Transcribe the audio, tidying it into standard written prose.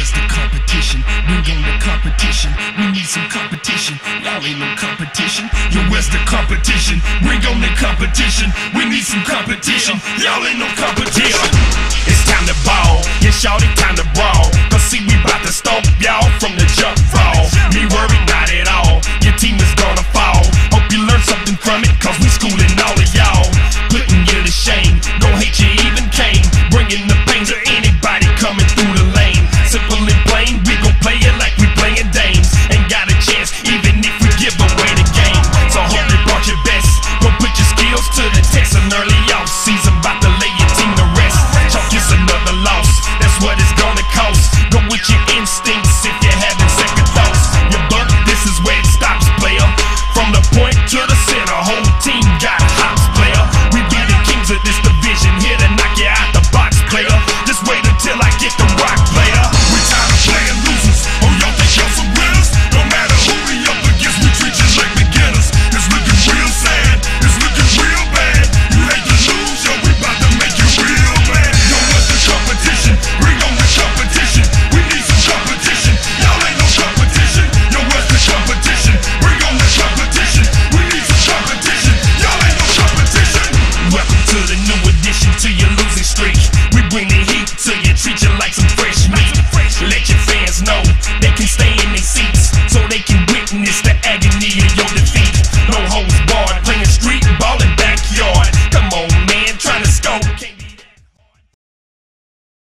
where's the competition? Bring on the competition. We need some competition. Y'all ain't no competition. Yo, where's the competition? Bring on the competition. We need some competition. Y'all ain't no competition. It's time to ball. Yeah, shawty, time to brawl. Cause see, we bout to stomp y'all.